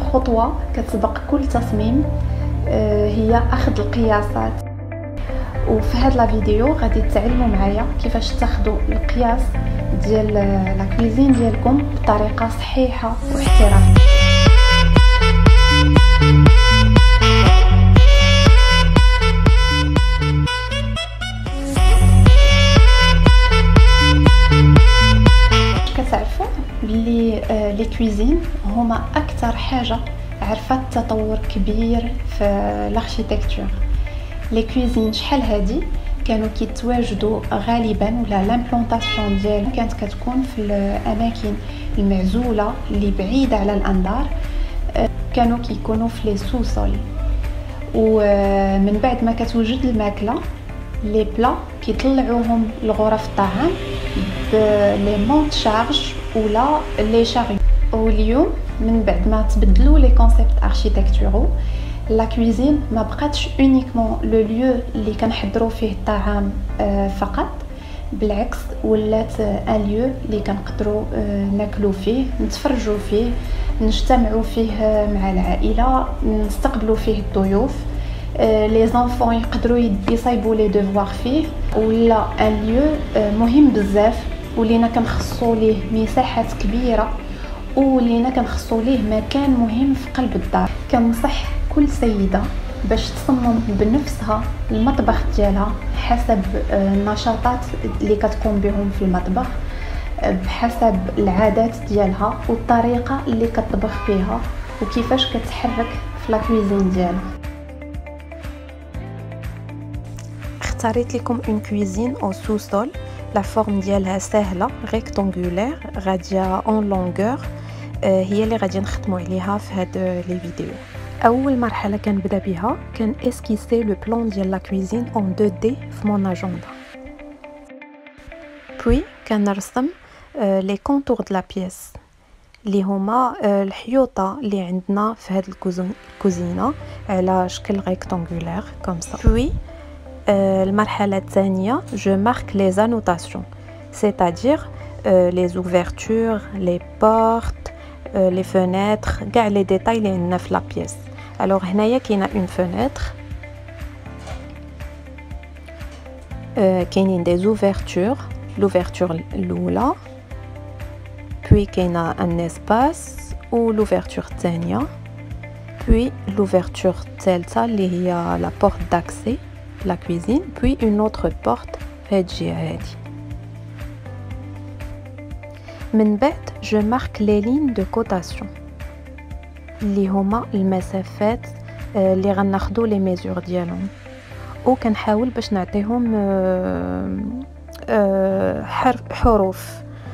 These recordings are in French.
خطوة كتسبق كل تصميم هي أخذ القياسات. وفي هذا الفيديو غادي تتعلموا معايا كيفاش تاخذوا القياس ديال لا كويزين ديالكم بطريقة صحيحة واحترافية. كتعرفوا بلي لي كويزين هما اكثر حاجه عرفت تطور كبير في الاركيتكتور. لي كويزين شحال هادي كانوا كيتواجدوا غالبا ولا لامبلونطاسيون ديالهم كانت كتكون في الاماكن المعزوله اللي بعيده على الانظار، كانوا كيكونوا في لي سوسول. ومن بعد ما كتوجد الماكله لي بلا كيطلعوهم لغرف الطعام بلي مونت شارج ولا لي شاري. واليوم من بعد ما تبدلوا لي كونسيبت اركيتكتورو، لا كويزين ما بقاتش اونيكمون لو ليو اللي كنحضروا فيه الطعام فقط، بالعكس ولات ان ليو اللي كنقدروا ناكلوا فيه، نتفرجوا فيه، نجتمعوا فيه مع العائله، نستقبلوا فيه الضيوف، لي زانفون يقدروا يصايبوا لي دوفوار فيه، ولا ان ليو مهم بزاف ولينا كنخصوا ليه مساحات كبيره ولينا كنخصوا ليه مكان مهم في قلب الدار. كنصح كل سيده باش تصمم بنفسها المطبخ ديالها حسب النشاطات اللي كتقوم بهم في المطبخ، بحسب العادات ديالها والطريقه اللي كتطبخ فيها وكيفاش كتحرك في لا كويزين ديالها. اختاريت لكم اون كويزين او سو-سول، لا فورم ديالها سهله ريكتانغولير غاديه اون لونغور، هي اللي غادي نخدموا عليها في هاد لي فيديو. اول مرحله كنبدا بها كان اسكيسي لو بلان ديال لا كويزين اون 2D في مون اجندا، بوي كنرسم لي كونتور د لا بيس اللي هما الحيوطه اللي عندنا في هاد الكوزينه على شكل ريكتانغولير كوم سا. بوي المرحله الثانيه جو مارك لي زانوتاسيون، c'est-à-dire les ouvertures, les portes, les fenêtres, كاع لي ديتاي اللي عندنا في لا بيس. alors هنايا كاينه اون فenêtre، كاينين دي زوفرتور، لوفرتور الاولى، puis كاينه ان اسباس و لوفرتور الثانيه، puis لوفرتور الثالثه اللي هي لا بورت داكسي لا كويزين، puis une autre porte في هاد الجهه هادي. من بعد جو مارك لي لين دو كوتاسيون اللي هما المسافات اللي غناخدو لي ميزور ديالهم، وكنحاول باش نعطيهم حروف.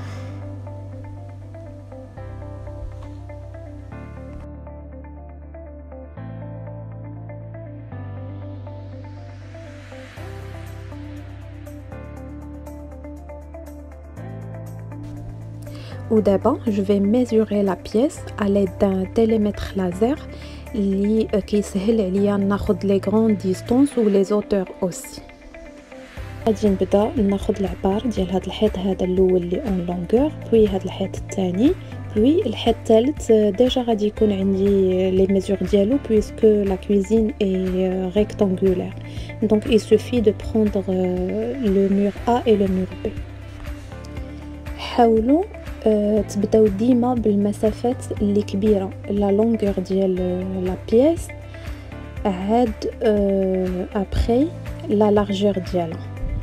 ودابا je vais mesurer la pièce à l'aide d'un télémètre laser اللي كيسهل عليا ناخذ لي غران ديستونس و لي زوتور اوسي. غادي نبدا ناخذ العبار ديال هذا الحيط هذا الاول اللي اون لونغور، بوي هذا الحيط الثاني، بوي الحيط الثالث ديجا غادي يكون عندي لي ميزور ديالو بويسكو لا كويزين اي ريكتانغولير، دونك il suffit de prendre le mur A et le mur B. حاولوا تبداو ديما بالمسافات اللي كبيره، لا لونغور ديال لا بيس عاد ابري لا لارجور ديالها.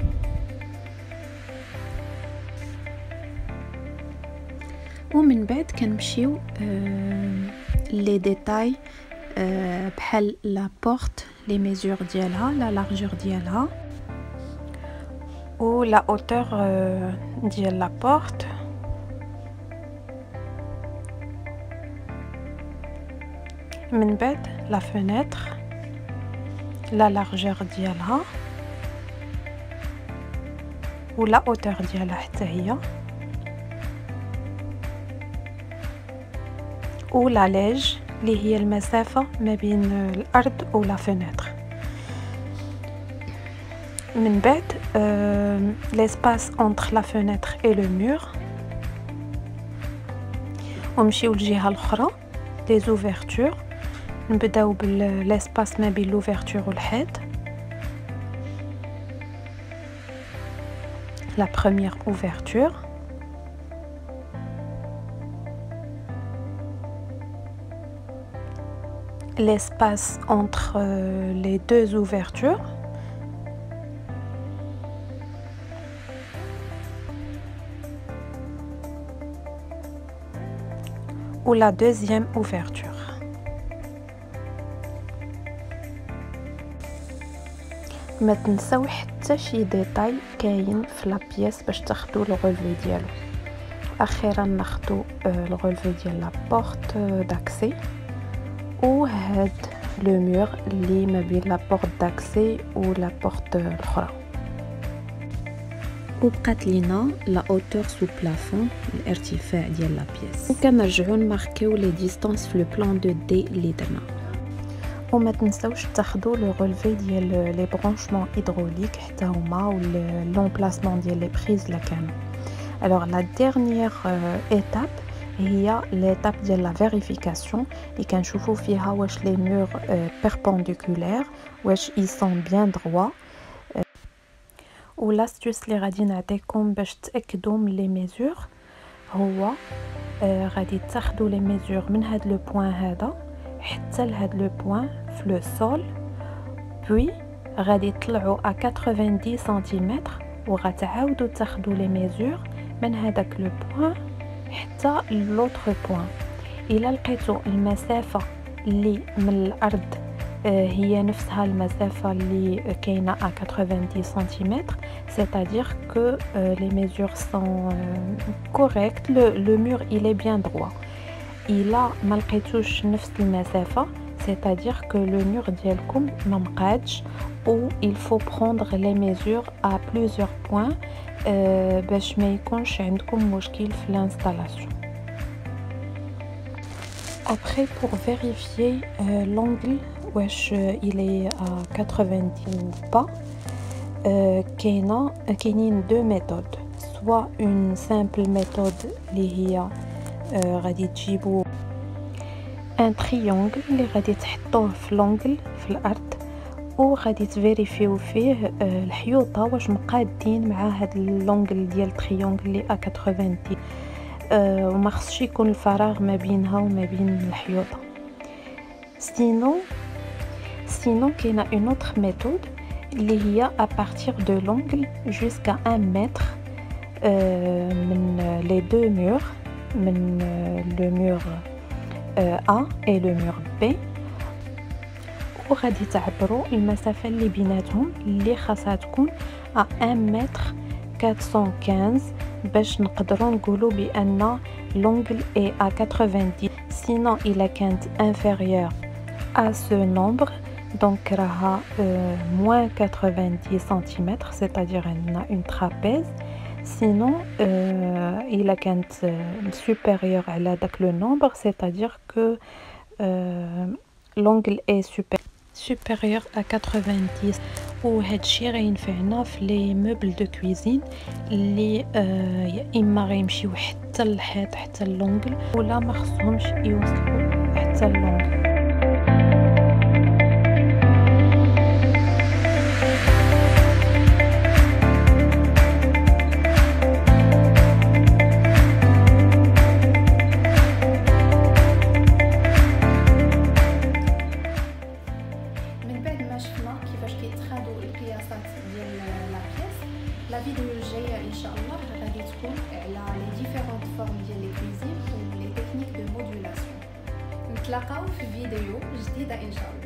ومن بعد كنمشيو لي ديتاي بحال لا بورت لي ميزور ديالها، لا لارجور ديالها و لا اوتور ديال لا بورت، من بعد لا فenêtre لا لارجور ديالها و لا اوتور ديالها حتى هي، و لا ليج اللي هي المسافه ما بين الارض و لا فenêtre. من بعد l'espace entre la fenêtre et le mur، ونمشيو للجهه الاخرى les ouvertures. نبداو بالاسباس ما بين l'ouverture والحيط. La première ouverture. L'espace entre les deux ouvertures. Ou la deuxième ouverture. ما تنساو حتى شي ديتاي كاين في لا بيس باش تاخدو الغولفي ديالو. اخيرا ناخدو الغولفي ديال لا بورت داكسي وهاد لو مور اللي ما بين لا بورت داكسي ولا بورت الاخرى. وبقات لينا لا اوتور سو بلافون الارتفاع ديال لا بيس. وكنرجعو نماركيو لي ديستانس في لو بلان دو دي اللي درنا. وما تنساوش تاخدوا لو رولفي ديال لي برونشمون هيدروليك حتى هما و لومبلاسمون ديال لي بريز لا كانوا. الوغ لا ديرنيير ايتاب هي ليتاب ديال لا فيريفيكاسيون اللي كنشوفوا فيها واش لي مور بيربونديكولير واش اي سون بيان دروا. و لاستوس اللي غادي نعطيكم باش تاكدوا من لي ميزور هو غادي تاخدوا لي ميزور من هاد لو بوين هذا حتى لهاد لو بوين في لو سول، بوي غادي تطلعوا ا 90 سنتيمتر وغتعاودوا تاخدوا لي ميزور من هذاك لو بوين حتى لوطر بوين. الا لقيتوا المسافه اللي من الارض هي نفسها المسافه اللي كاينه ا 90 سنتيمتر، c'est-à-dire que les mesures sont correctes, le mur il est bien droit. الا ما لقيتوش نفس المسافه c'est-à-dire que le mur ديالكم ما مقادش ou il faut prendre les mesures à plusieurs points باش ما يكونش عندكم مشكل في l'installation. Après pour vérifier l'angle واش il est à 90 ou pas, كاينين deux méthodes, soit une simple méthode اللي هي غادي تجيبوا ان تريونغل اللي غادي تحطوه في لونغل في الارض وغادي تفيريفيو فيه الحيوطه واش مقادين مع هاد اللونغل ديال التريونغل اللي ا 90 وما خصش يكون الفراغ ما بينها وما بين الحيوطه. سينو كاينه اون اوتر ميثود اللي هي ا بارتير دو لونغل جوسكا 1 متر من لي دو مور من le mur A et le mur B وغادي تعبروا المسافة اللي بيناتهم اللي خاصها تكون à 1 متر 415 باش نقدروا نقولوا بأن l'angle est à 90. Sinon إلا كانت inférieur à ce nombre donc راها moins 90 cm c'est-à-dire عندنا une trapèze. Sinon il كانت supérieur على داك le nombre c'est-à-dire que l'angle est supérieur à 90. وهادشي غينفعنا في لي موبل دو كويزين اللي يا اما غيمشيو حتى للحيط حتى اللونغل ولا ما خصهمش يوصلوا حتى اللونغل. لا فيديو الجايه ان شاء الله غادي تكون على لي ديفيرونت فورم ديال لي كويزين و لي تكنيك دو مودولاسيون. نتلاقاو في فيديو جديده ان شاء الله.